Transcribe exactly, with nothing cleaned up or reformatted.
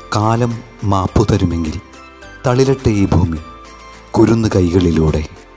കാലം മാപ്പു തരുമെങ്കിൽ തളിരട്ടെ ഈ ഭൂമി കുരുന്നു കൈകളിലൂടെ.